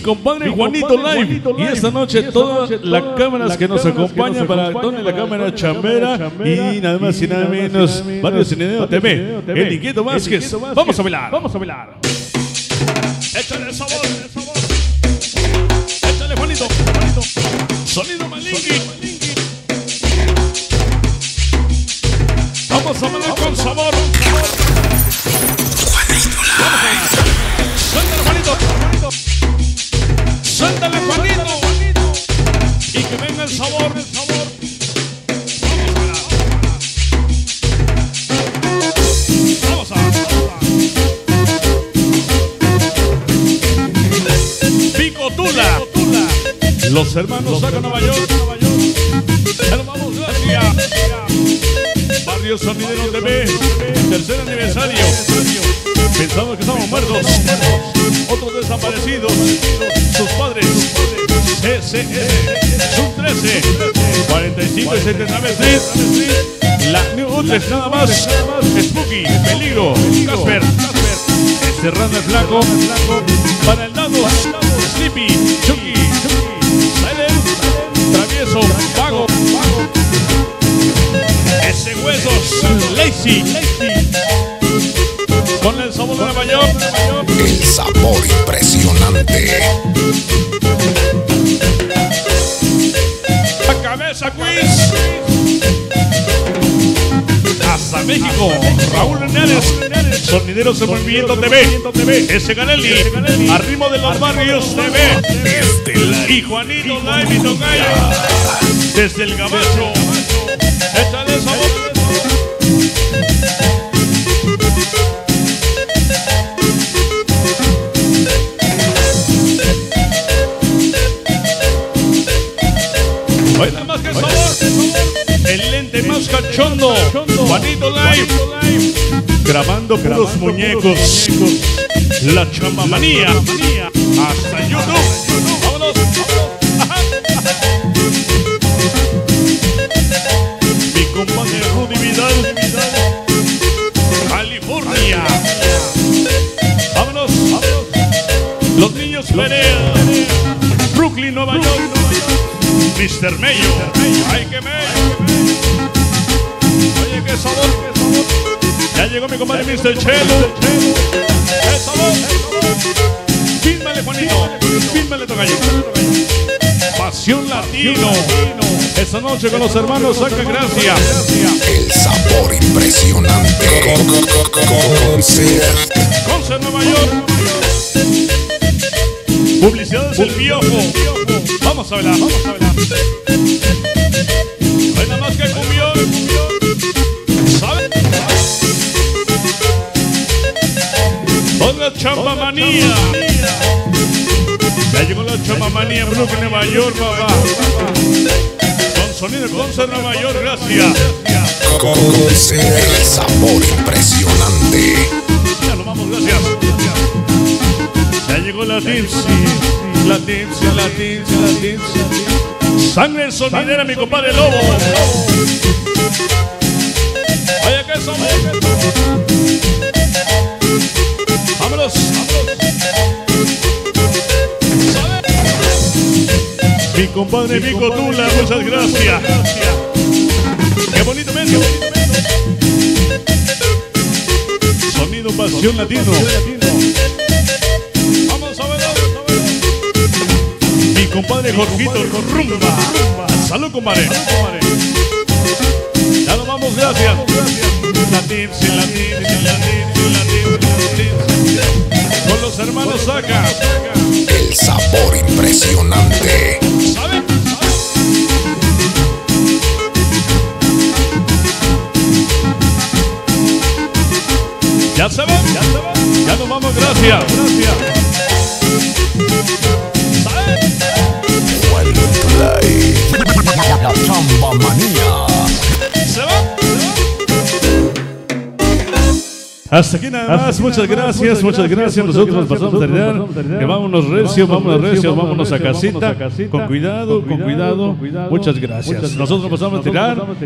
compadre Juanito Live. Y esta noche todas las cámaras que nos acompañan para toda la cámara chambera. Y nada más y nada menos, Barrio Cinedeo TV. El Inquieto Vázquez. Vamos a bailar. Échale sabor. Échale Juanito. Sonido Malingui. Vamos a bailar con sabor. Suéltale Juanito. Suéltale Juanito. Y que venga el sabor. Vamos a Picotula. Los hermanos sacan Nueva York. Hermanos, gracias. Barrio Sonidero TV, tercer aniversario. Pensamos que estamos muertos, otros desaparecidos, sus padres. SS, Sub 13, 45 y 79 Street. La New Utrecht nada más. Spooky, Peligro, Casper, Cerrando el Flaco, para el dado, Sleepy, Chucky, Silent, Travieso, Vago, ese Huesos, Lazy, con el sabor de Nueva York. El sabor impresionante. La cabeza quiz. Hasta México, Raúl Hernández, Sonideros en Movimiento TV, ese Ganelli, al ritmo de los barrios TV, y Juanito Live y Tocayo, desde el Gabacho, échale sabor. Baila más que sabor. El lente más cachondo, Juanito Live, grabando puros muñecos. La chamamanía, hasta YouTube. Vámonos. Mi compadre Rudy Vidal, California. Vámonos. Los niños Perea, Brooklyn, Nueva York. Mr. Mayo, ay que mello. Oye, qué sabor. Ya llegó mi compadre Mr. Chelo. ¡Qué sabor! Fírmale Juanito, fírmale Tocayo. Pasión Latino. Esta noche con los hermanos Saca Gracia. El sabor impresionante. Concert Nueva York. Publicidades El Piojo. Vamos a bailar. Baila más que cumbión. ¿Sabe? Con la chamamanía. Ya llegó la chamamanía en Brooklyn, Nueva York, papá. Con sonido Concert Nueva York, gracias. El sabor impresionante. Ya lo vamos, gracias. Ya llegó la Tipsy. La Tipsy. Sangre sonidera, mi compadre Lobo. Oye, que somos. Vámonos. ¿Sabe? Mi compadre Picotula, muchas gracias. Qué bonito medio. Sonido Pasión Latino. Vamos a ver. Mi compadre Jorgito Rumba. Salud, compadre. Ya nos vamos, gracias. La Tipsy. Con los hermanos Saca. El sabor impresionante. ¿Sabe? Ya se va. Ya nos vamos, gracias. La chamamanía. ¿Se va? Hasta aquí nada más, muchas gracias. Nosotros nos pasamos a terminar. Vámonos recios, vámonos a casita. Con cuidado. Muchas gracias. Nosotros pasamos a tirar.